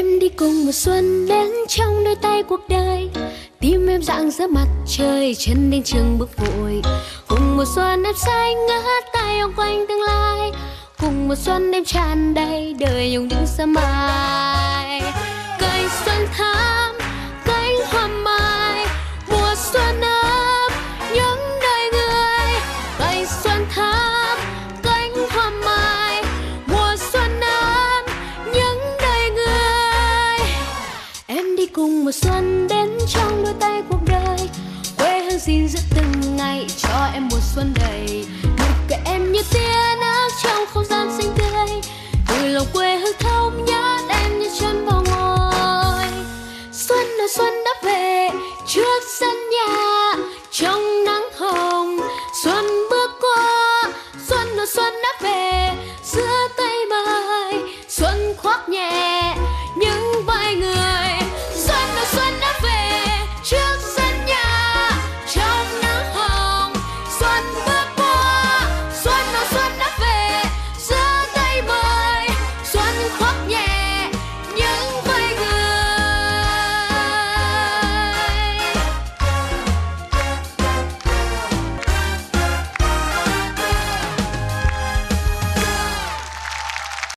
Em đi cùng mùa xuân đến trong đôi tay cuộc đời, tim em dạng giữa mặt trời, chân đến trường bước vội. Cùng mùa xuân em say ngất tay ong quanh tương lai, cùng mùa xuân em tràn đầy đời nhung những sớm mai. Cây xuân thắm cánh hoa mai, mùa xuân ấm những đời người. Cây xuân thắm cánh hoa mai, mùa xuân ấm những đời người. Em đi cùng mùa xuân đến trong đôi tay cuộc đời, quê hương xin giữ từng ngày cho em mùa xuân đầy. Nụ cười em như tia nắng trong không gian xinh tươi, từ lòng quê hương thống nhất em như chân vào ngồi. Xuân ơi xuân đã về trước sân nhà, trong nắng hồng xuân bước qua. Xuân ơi xuân đã về giữa tay mai, xuân khoác nhẹ